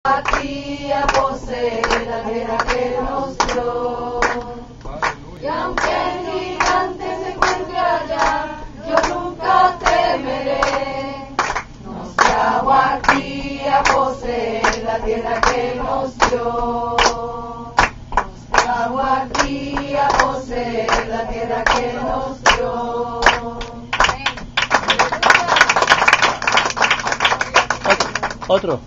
aquí a poseer la tierra que nos dio. Y aunque el gigante se encuentre allá, yo nunca temeré. Nos trajo aquí a poseer la tierra que nos dio. Nos trajo aquí a poseer la tierra que nos dio. Otro.